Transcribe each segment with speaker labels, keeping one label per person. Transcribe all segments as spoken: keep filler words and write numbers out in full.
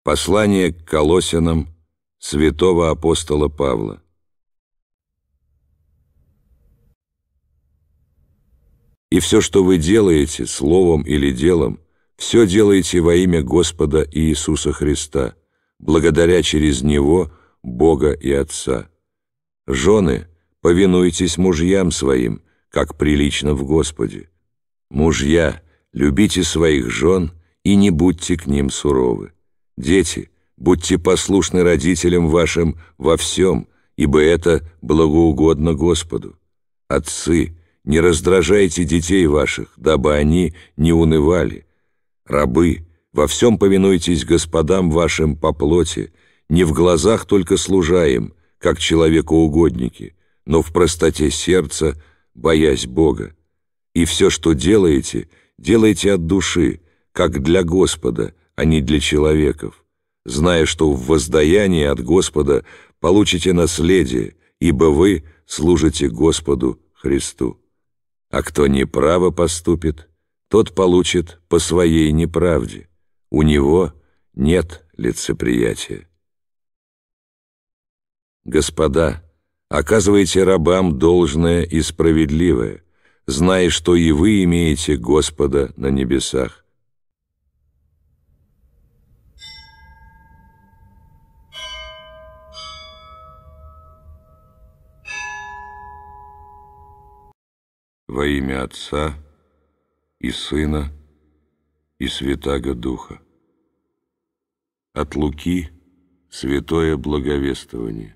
Speaker 1: Послание к Колоссянам святого апостола Павла. И все, что вы делаете, словом или делом, все делаете во имя Господа Иисуса Христа, благодаря через Него Бога и Отца. Жены, повинуйтесь мужьям своим, как прилично в Господе. Мужья, любите своих жен и не будьте к ним суровы. Дети, будьте послушны родителям вашим во всем, ибо это благоугодно Господу. Отцы, не раздражайте детей ваших, дабы они не унывали. Рабы, во всем повинуйтесь господам вашим по плоти, не в глазах только служа им, как человекоугодники, но в простоте сердца, боясь Бога. И все, что делаете, делайте от души, как для Господа, а не для человеков, зная, что в воздаянии от Господа получите наследие, ибо вы служите Господу Христу. А кто неправо поступит, тот получит по своей неправде. У него нет лицеприятия. Господа, оказывайте рабам должное и справедливое, зная, что и вы имеете Господа на небесах. Во имя Отца и Сына и Святаго Духа. От Луки святое благовествование.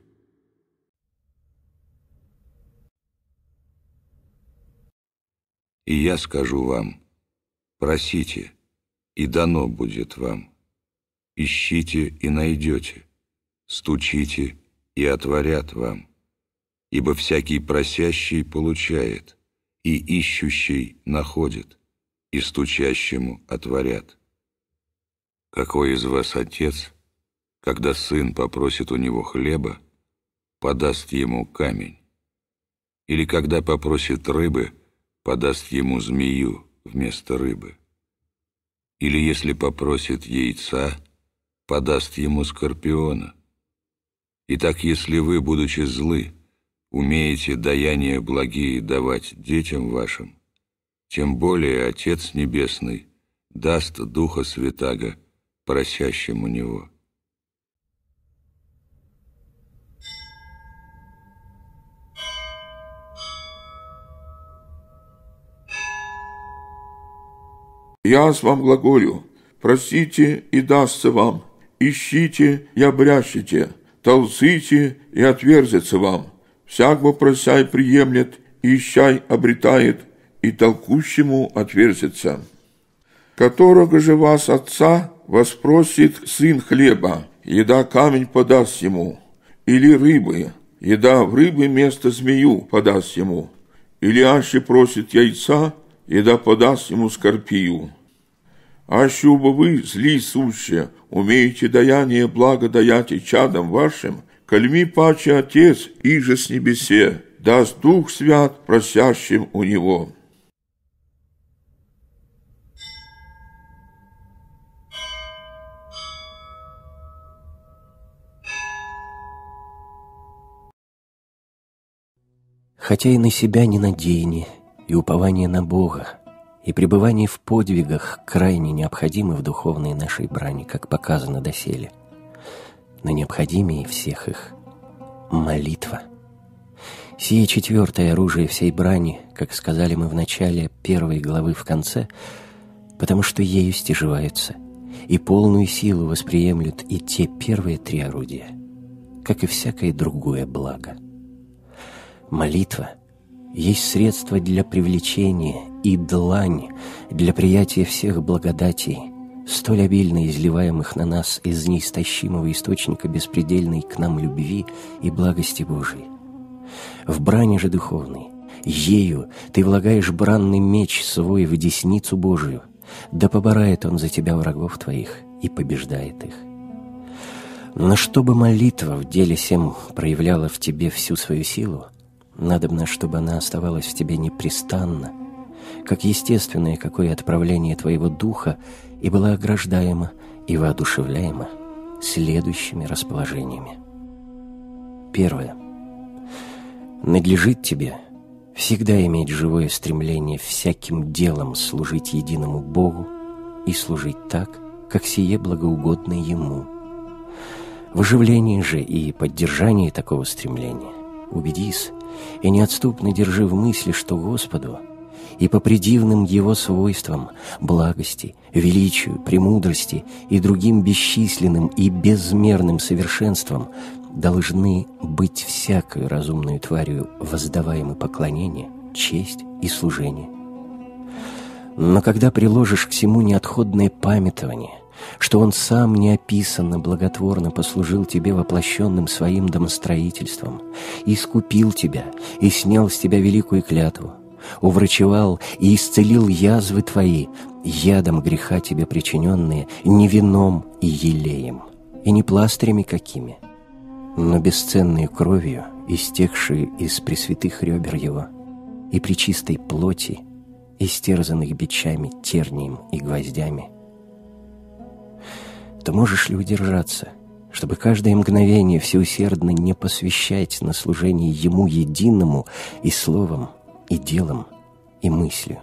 Speaker 1: И я скажу вам: просите, и дано будет вам. Ищите и найдете, стучите и отворят вам. Ибо всякий просящий получает, и ищущий находит, и стучащему отворят. Какой из вас отец, когда сын попросит у него хлеба, подаст ему камень? Или когда попросит рыбы, подаст ему змею вместо рыбы? Или если попросит яйца, подаст ему скорпиона? Итак, если вы, будучи злы, умеете даяния благие давать детям вашим, тем более Отец Небесный даст Духа Святаго просящему Него.
Speaker 2: Я с вам глаголю: просите, и дастся вам, ищите, и обрящите, толците, и отверзится вам. Всяк вопросяй приемлет, и ищай обретает, и толкущему отверзится. Которого же вас отца воспросит сын хлеба, еда камень подаст ему, или рыбы, еда в рыбы место змею подаст ему, или аще просит яйца, еда подаст ему скорпию. Аще убо вы, зли суще, умеете даяние благо даяти чадам вашим, кальми паче Отец, иже с небесе, даст Дух Свят просящим у Него.
Speaker 3: Хотя и на себя не надеяние, и упование на Бога, и пребывание в подвигах крайне необходимы в духовной нашей брани, как показано доселе. Но необходимее всех их — молитва. Сие четвертое оружие всей брани, как сказали мы в начале первой главы в конце, потому что ею стяживаются, и полную силу восприемлют и те первые три орудия, как и всякое другое благо. Молитва есть средство для привлечения и длань для приятия всех благодатей, столь обильно изливаемых на нас из неистощимого источника беспредельной к нам любви и благости Божией. В брани же духовной, ею ты влагаешь бранный меч свой в десницу Божию, да поборает он за тебя врагов твоих и побеждает их. Но чтобы молитва в деле сем проявляла в тебе всю свою силу, надобно, чтобы она оставалась в тебе непрестанно, как естественное какое отправление твоего духа, и была ограждаема и воодушевляема следующими расположениями. Первое. Надлежит тебе всегда иметь живое стремление всяким делом служить единому Богу и служить так, как сие благоугодно Ему. В оживлении же и поддержании такого стремления убедись и неотступно держи в мысли, что Господу и по предивным Его свойствам, благости, величию, премудрости и другим бесчисленным и безмерным совершенствам должны быть всякою разумной тварью воздаваемы поклонение, честь и служение. Но когда приложишь к всему неотходное памятование, что Он сам неописанно благотворно послужил тебе воплощенным своим домостроительством, искупил тебя и снял с тебя великую клятву, уврачевал и исцелил язвы твои, ядом греха тебе причиненные, не вином и елеем, и не пластырями какими, но бесценной кровью, истекшей из пресвятых ребер Его, и при чистой плоти, истерзанных бичами, тернием и гвоздями, то можешь ли удержаться, чтобы каждое мгновение всеусердно не посвящать на служение Ему единому и словом, и делом, и мыслью?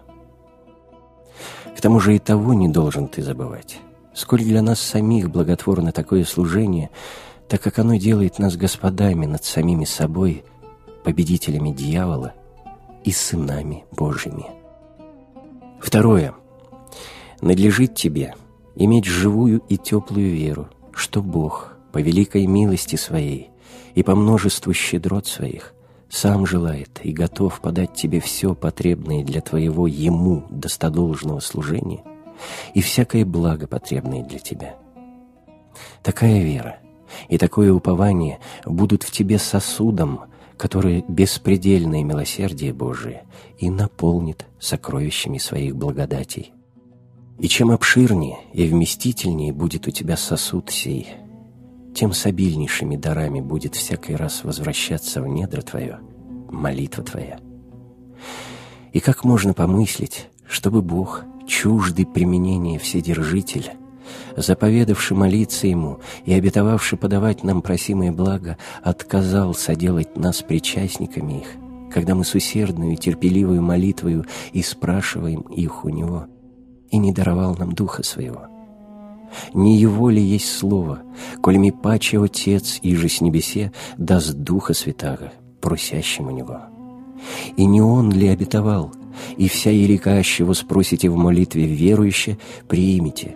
Speaker 3: К тому же и того не должен ты забывать, сколь для нас самих благотворно такое служение, так как оно делает нас господами над самими собой, победителями дьявола и сынами Божьими. Второе. Надлежит тебе иметь живую и теплую веру, что Бог по великой милости Своей и по множеству щедрот Своих сам желает и готов подать тебе все потребное для твоего Ему достодолжного служения и всякое благо потребное для тебя. Такая вера и такое упование будут в тебе сосудом, который беспредельное милосердие Божие и наполнит сокровищами своих благодатей. И чем обширнее и вместительнее будет у тебя сосуд сей, тем с обильнейшими дарами будет всякий раз возвращаться в недра твое молитва твоя. И как можно помыслить, чтобы Бог, чуждый применения Вседержитель, заповедавший молиться Ему и обетовавший подавать нам просимое благо, отказал соделать нас причастниками их, когда мы с усердную и терпеливую молитвою и спрашиваем их у Него, и не даровал нам Духа Своего? Не Его ли есть Слово, коль ми паче Отец, иже с небесе, даст Духа Святаго, просящим у Него? И не Он ли обетовал, и вся ерекающего спросите в молитве верующе, приимите?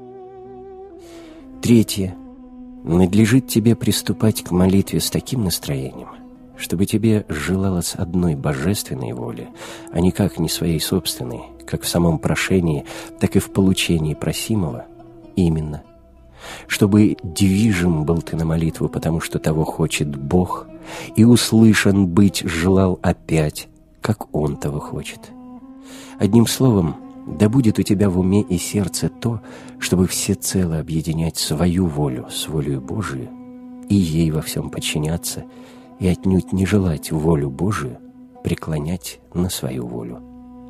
Speaker 3: Третье. Надлежит тебе приступать к молитве с таким настроением, чтобы тебе желалось одной божественной воли, а никак не своей собственной, как в самом прошении, так и в получении просимого, именно, чтобы движим был ты на молитву, потому что того хочет Бог, и услышан быть желал опять, как Он того хочет. Одним словом, да будет у тебя в уме и сердце то, чтобы всецело объединять свою волю с волею Божию и ей во всем подчиняться, и отнюдь не желать волю Божию преклонять на свою волю.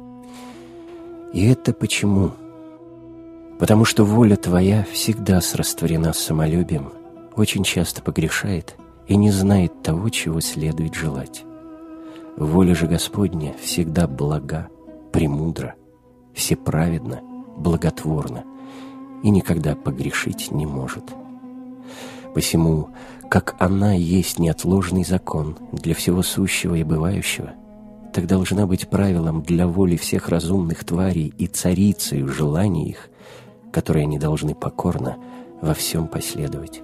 Speaker 3: И это почему? Потому что воля твоя всегда срастворена с самолюбием, очень часто погрешает и не знает того, чего следует желать. Воля же Господня всегда блага, премудра, всеправедна, благотворна и никогда погрешить не может. Посему, как она есть неотложный закон для всего сущего и бывающего, так должна быть правилом для воли всех разумных тварей и царицею желаний их, которые они должны покорно во всем последовать.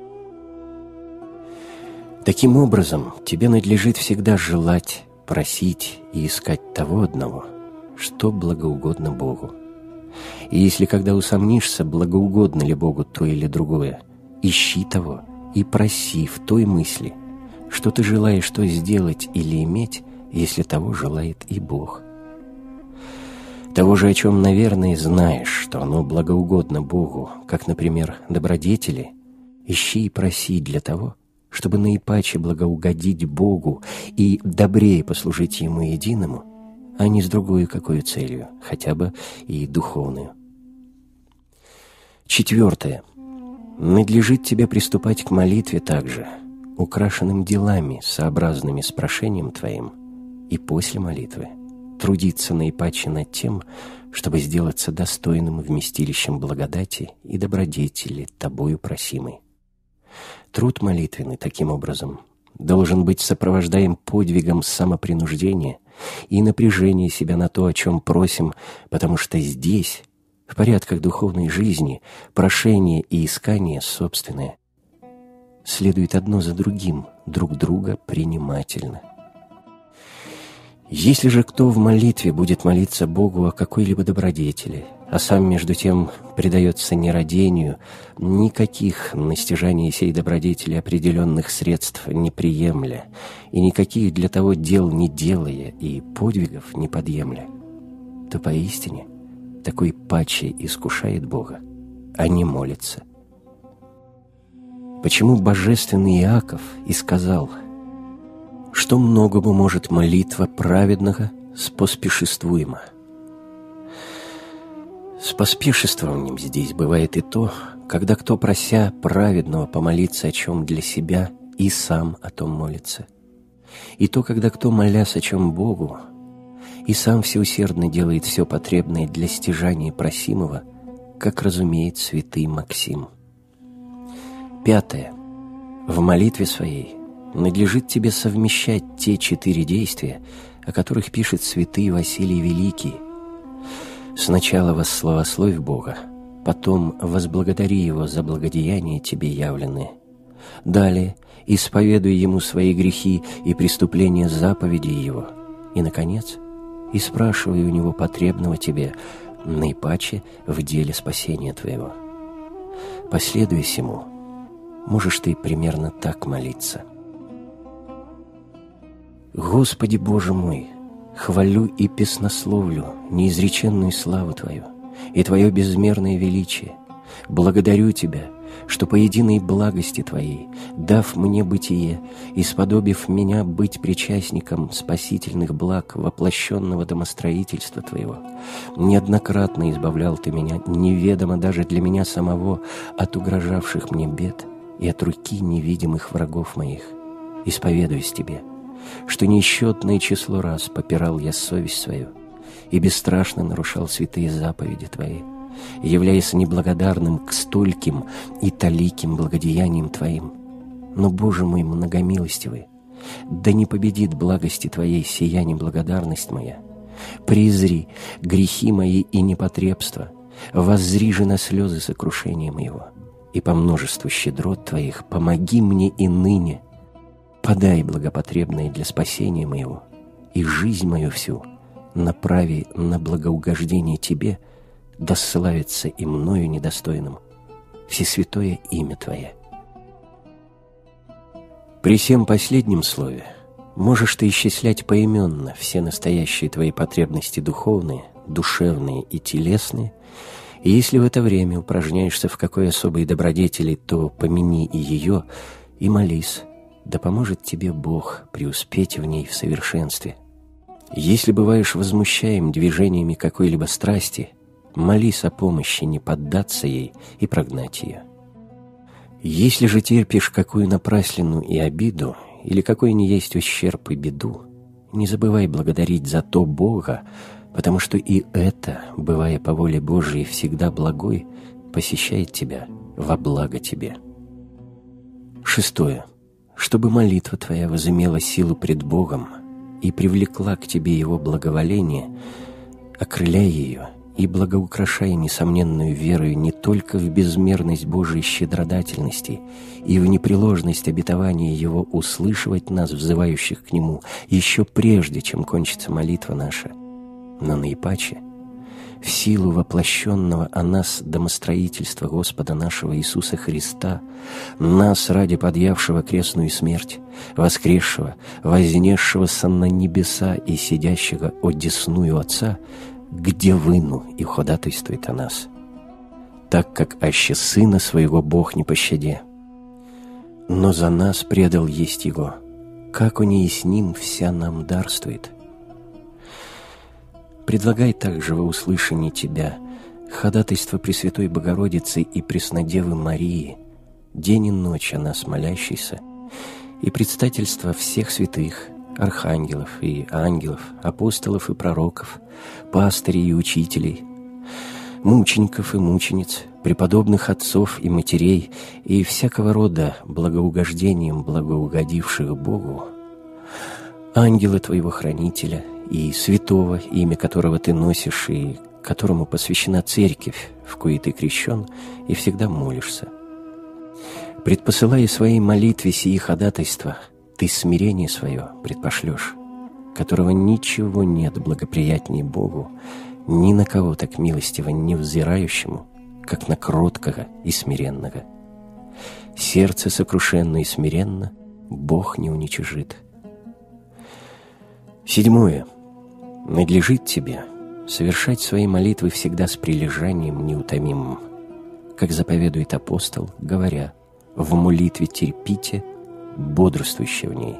Speaker 3: Таким образом, тебе надлежит всегда желать, просить и искать того одного, что благоугодно Богу. И если когда усомнишься, благоугодно ли Богу то или другое, ищи того и проси в той мысли, что ты желаешь что сделать или иметь, если того желает и Бог. Того же, о чем, наверное, знаешь, что оно благоугодно Богу, как, например, добродетели, ищи и проси для того, чтобы наипаче благоугодить Богу и добрее послужить Ему единому, а не с другой какой целью, хотя бы и духовную. Четвертое. Надлежит тебе приступать к молитве также, украшенным делами, сообразными с прошением твоим, и после молитвы трудиться наипаче над тем, чтобы сделаться достойным вместилищем благодати и добродетели тобою просимой. Труд молитвенный, таким образом, должен быть сопровождаем подвигом самопринуждения и напряжения себя на то, о чем просим, потому что здесь, в порядках духовной жизни, прошение и искание собственное следует одно за другим, друг друга принимательно. Если же кто в молитве будет молиться Богу о какой-либо добродетели, а сам между тем предается нерадению, никаких на стяжание сей добродетели определенных средств не приемля, и никаких для того дел не делая, и подвигов не подъемля, то поистине такой паче искушает Бога, а не молится. Почему божественный Иаков и сказал, что многому может молитва праведного споспешествуема. С поспешествованием здесь бывает и то, когда кто, прося праведного помолиться о чем для себя, и сам о том молится. И то, когда кто, молясь о чем Богу, и сам всеусердно делает все потребное для стяжания просимого, как разумеет святый Максим. Пятое. В молитве своей надлежит тебе совмещать те четыре действия, о которых пишет святый Василий Великий. Сначала восславословь Бога, потом возблагодари Его за благодеяния тебе явленные. Далее исповедуй Ему свои грехи и преступления заповедей Его. И, наконец, и спрашивай у Него потребного тебе, наипаче в деле спасения твоего. Последуя сему, можешь ты примерно так молиться. Господи Боже мой, хвалю и песнословлю неизреченную славу Твою и Твое безмерное величие. Благодарю Тебя, что по единой благости Твоей, дав мне бытие и сподобив меня быть причастником спасительных благ воплощенного домостроительства Твоего, неоднократно избавлял Ты меня, неведомо даже для меня самого, от угрожавших мне бед и от руки невидимых врагов моих. Исповедуюсь Тебе, что несчетное число раз попирал я совесть свою и бесстрашно нарушал святые заповеди Твои, являясь неблагодарным к стольким и таликим благодеяниям Твоим. Но, Боже мой многомилостивый, да не победит благости Твоей сия неблагодарность моя. Презри грехи мои и непотребства, воззри же на слезы сокрушения моего, и по множеству щедрот Твоих помоги мне и ныне. Подай благопотребное для спасения моего, и жизнь мою всю направи на благоугождение Тебе, да славится и мною недостойным всесвятое имя Твое. При всем последнем слове можешь ты исчислять поименно все настоящие твои потребности духовные, душевные и телесные, и если в это время упражняешься в какой особой добродетели, то помяни и ее, и молись, да поможет тебе Бог преуспеть в ней в совершенстве. Если бываешь возмущаем движениями какой-либо страсти, молись о помощи не поддаться ей и прогнать ее. Если же терпишь какую напраслину и обиду, или какой ни есть ущерб и беду, не забывай благодарить за то Бога, потому что и это, бывая по воле Божией всегда благой, посещает тебя во благо тебе. Шестое. Чтобы молитва твоя возымела силу пред Богом и привлекла к тебе Его благоволение, окрыляй ее и благоукрашай несомненную верою не только в безмерность Божией щедродательности и в непреложность обетования Его услышивать нас, взывающих к Нему, еще прежде, чем кончится молитва наша, но наипаче в силу воплощенного о нас домостроительства Господа нашего Иисуса Христа, нас ради подъявшего крестную смерть, воскресшего, вознесшегося на небеса и сидящего одесную Отца, где выну и ходатайствует о нас, так как аще Сына Своего Бог не пощаде, но за нас предал есть Его, как Он и с Ним вся нам дарствует. Предлагай также во услышании Тебя ходатайство Пресвятой Богородицы и Преснодевы Марии день и ночь о нас молящийся, и предстательство всех святых, архангелов и ангелов, апостолов и пророков, пастырей и учителей, мучеников и мучениц, преподобных отцов и матерей и всякого рода благоугождением благоугодивших Богу, ангела твоего хранителя и святого, имя которого ты носишь и которому посвящена церковь, в коей ты крещен и всегда молишься. Предпосылая своей молитве сии ходатайства, ты смирение свое предпошлешь, которого ничего нет благоприятнее Богу, ни на кого так милостиво не взирающему, как на кроткого и смиренного. Сердце сокрушенно и смиренно Бог не уничижит. Седьмое. Надлежит тебе совершать свои молитвы всегда с прилежанием неутомимым, как заповедует апостол, говоря: «В молитве терпите, бодрствуйте в ней».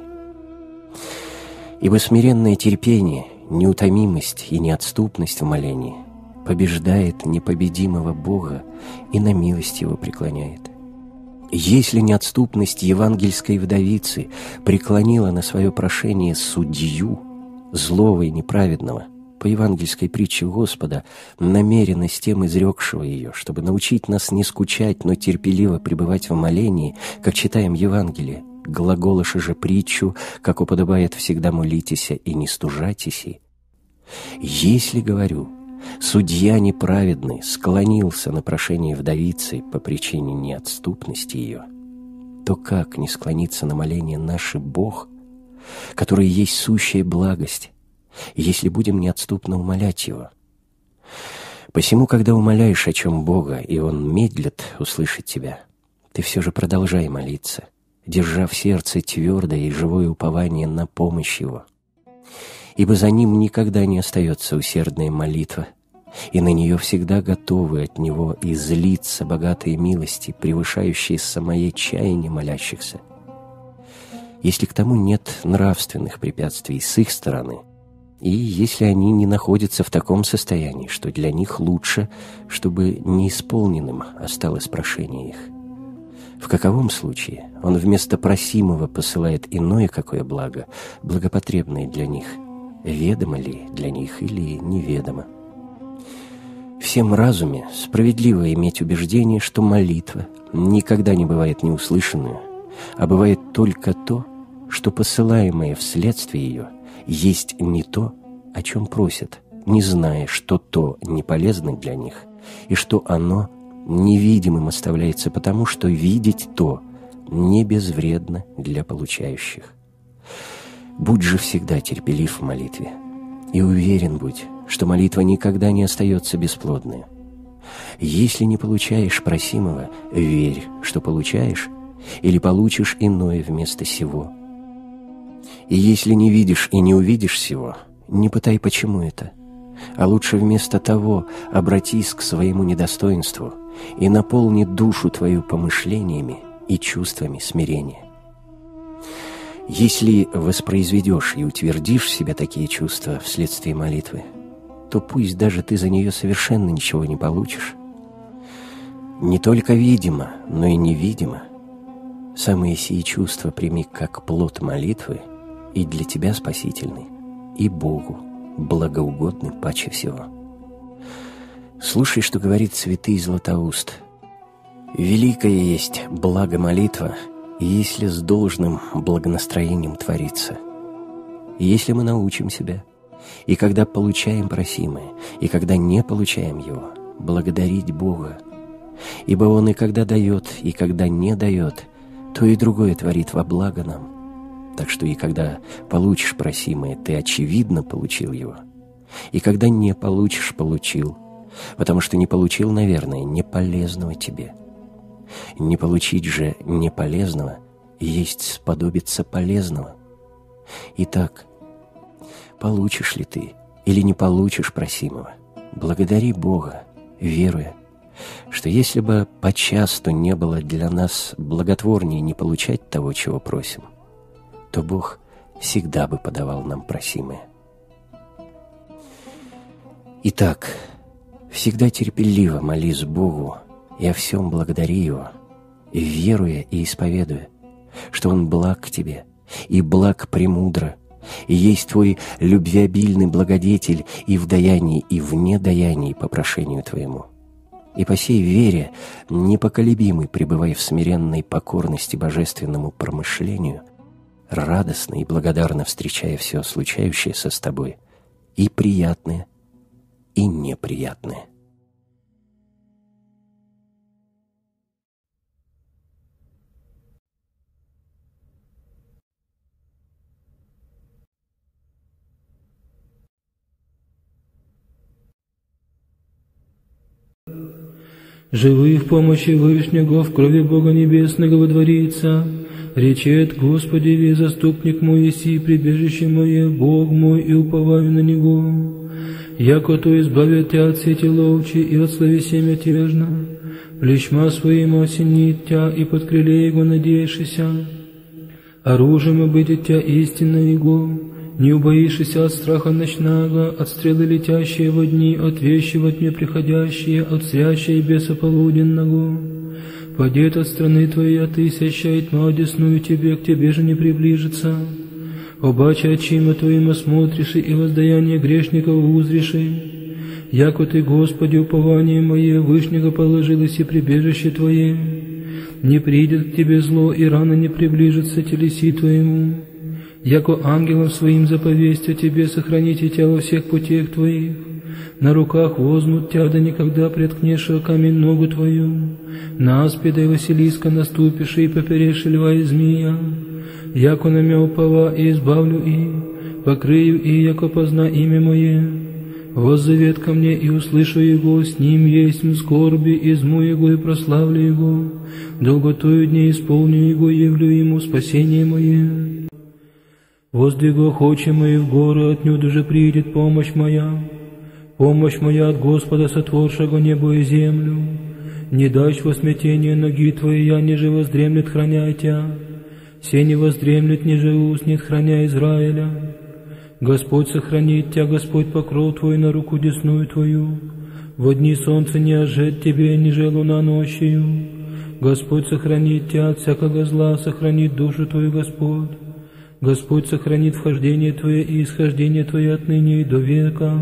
Speaker 3: Ибо смиренное терпение, неутомимость и неотступность в молении побеждает непобедимого Бога и на милость Его преклоняет. Если неотступность евангельской вдовицы преклонила на свое прошение судью, злого и неправедного, по евангельской притче Господа, намеренно с тем изрекшего ее, чтобы научить нас не скучать, но терпеливо пребывать в молении, как читаем Евангелие, глаголоша же притчу, как уподобает всегда молитеся и не стужатеся. Если, говорю, судья неправедный склонился на прошение вдовицы по причине неотступности ее, то как не склониться на моление наше Бог, который есть сущая благость, если будем неотступно умолять Его? Посему, когда умоляешь о чем Бога, и Он медлит услышать тебя, ты все же продолжай молиться, держа в сердце твердое и живое упование на помощь Его. Ибо за Ним никогда не остается усердная молитва, и на нее всегда готовы от Него излиться богатые милости, превышающие самое чаяние молящихся. Если к тому нет нравственных препятствий с их стороны, и если они не находятся в таком состоянии, что для них лучше, чтобы неисполненным осталось прошение их. В каковом случае Он вместо просимого посылает иное какое благо, благопотребное для них, ведомо ли для них или неведомо. Всем разуме справедливо иметь убеждение, что молитва никогда не бывает неуслышанную, а бывает только то, что посылаемое вследствие ее есть не то, о чем просят, не зная, что то не полезно для них, и что оно невидимым оставляется потому, что видеть то не безвредно для получающих. Будь же всегда терпелив в молитве, и уверен будь, что молитва никогда не остается бесплодной. Если не получаешь просимого, верь, что получаешь, или получишь иное вместо сего. И если не видишь и не увидишь сего, не пытай, почему это, а лучше вместо того обратись к своему недостоинству и наполни душу твою помышлениями и чувствами смирения. Если воспроизведешь и утвердишь в себе такие чувства вследствие молитвы, то пусть даже ты за нее совершенно ничего не получишь. Не только видимо, но и невидимо. Самые сии чувства прими как плод молитвы, и для тебя спасительный, и Богу благоугодный паче всего. Слушай, что говорит святый Златоуст. «Великое есть благо молитва, если с должным благонастроением творится. И если мы научим себя, и когда получаем просимое, и когда не получаем его, благодарить Бога, ибо Он и когда дает, и когда не дает, то и другое творит во благо нам. Так что и когда получишь просимое, ты очевидно получил его, и когда не получишь, получил, потому что не получил, наверное, неполезного тебе. Не получить же неполезного есть сподобиться полезного. Итак, получишь ли ты или не получишь просимого, благодари Бога, веруя, что если бы почасту не было для нас благотворнее не получать того, чего просим, то Бог всегда бы подавал нам просимое. Итак, всегда терпеливо молись Богу и о всем благодари Его, веруя и исповедуя, что Он благ к тебе, и благ премудро, и есть твой любвеобильный благодетель и в даянии, и вне даянии по прошению твоему. И по сей вере, непоколебимый, пребывай в смиренной покорности божественному промышлению, радостно и благодарно встречая все случающееся с тобой, и приятное, и неприятное.
Speaker 4: Живы в помощи Вышнего, в крови Бога Небесного водворится. Речет: Господи, ви заступник мой, еси прибежище мое, Бог мой, и уповаю на Него. Яко то избавит Тя от сети ловчи и от словеся мятежна, плечма своим осенит Тя, и под крыле Его надеешься. Оружием будет Тя истинно Его, не убоишься от страха ночного, от стрелы летящие во дни, от вещи во тьме приходящие, от зрящей беса полуденного. Падет от страны Твоей, а тысяча, и тьма одесную Тебе, к Тебе же не приближится. Обаче очима Твоим осмотришь, и воздаяние грешников узришь. Яко Ты, Господи, упование мое, Вышнего положилось и прибежище Твое. Не придет к Тебе зло, и рано не приближится телеси Твоему. Яко ангелом своим заповесть о Тебе сохраните Тя во всех путях Твоих. На руках возьмут Тя, да никогда преткнешь о камень ногу Твою. На аспида и Василиска наступишь, и поперешь льва и змея. Яко на мя упова, и избавлю и, покрыю и, яко позна имя Мое. Воззовет ко мне, и услышу Его, с Ним есть в скорби, изму Его и прославлю Его. Долготою дней исполню Его, явлю Ему спасение Мое. Воздвигу очи мои в горы, отнюдь уже придет помощь моя. Помощь моя от Господа, сотворшего небо и землю. Не дашь во смятение ноги Твои, я ниже воздремлет, храняй Тя. Се не воздремлет, ниже уснет, храня Израиля. Господь сохранит Тя, Господь покров Твой на руку десную Твою. Во дни солнца не ожжет Тебе, ниже луна ночью. Господь сохранит Тя от всякого зла, сохранит душу Твою Господь. Господь сохранит вхождение Твое и исхождение Твое отныне и до века.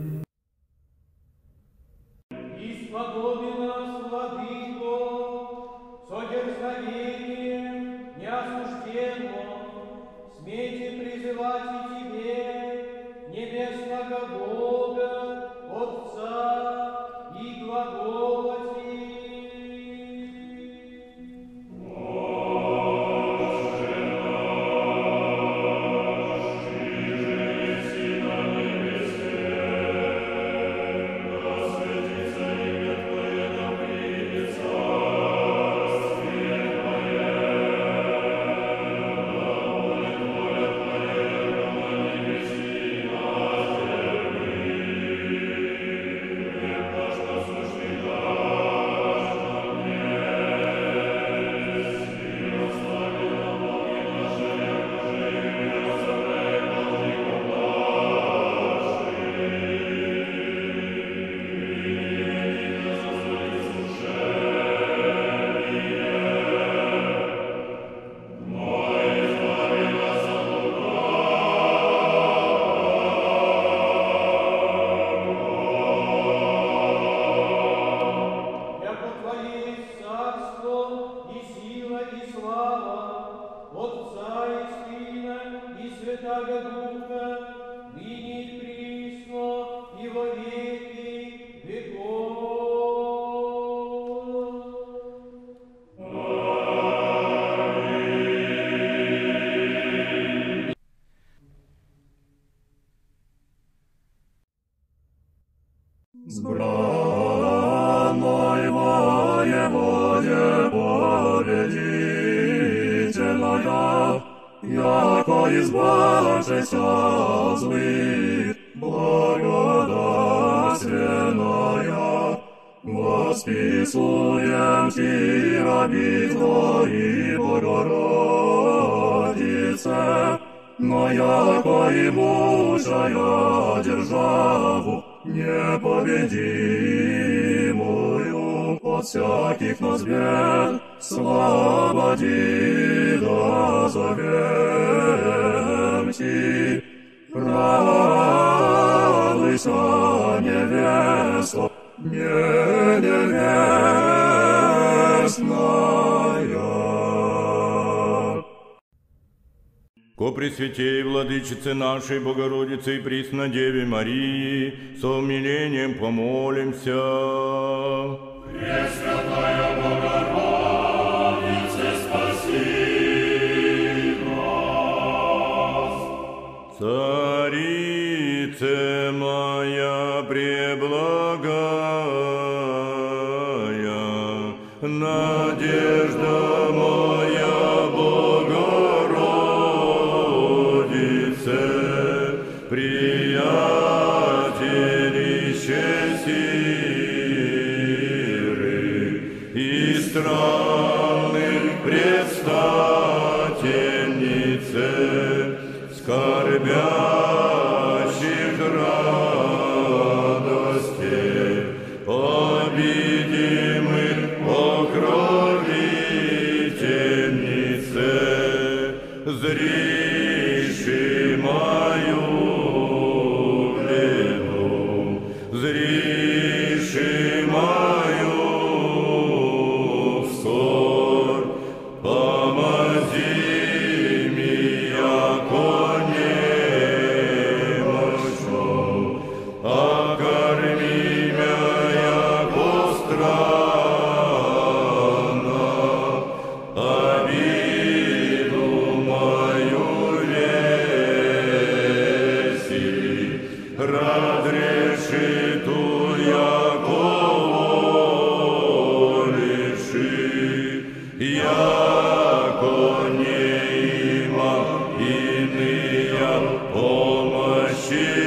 Speaker 5: С браной воеводе победительная, яко избавшийся от злых, благодатственная, восписуем Ти, раби Твои, Богородице, но яко имущая державу непобедимую, от всяких нас бед, слободи дозовем Ти. Радуйся, невеста, не невестная.
Speaker 6: Ко Пресвятей Владычице нашей Богородице и Преснодеве Марии с умилением помолимся.
Speaker 5: Пресвятая Богородице, спаси нас.
Speaker 6: Царице моя преблагая, надежда моя, Богородице, приятелище сиры и странных предстательнице, скорбящих радостей, обидимых покровительнице, зриши мою беду, зриши мою скорбь, помози ми, яко немощу, окорми мя, яко странно, обиду мою веси, разреши ту, яко волиши, яко не има иная помощи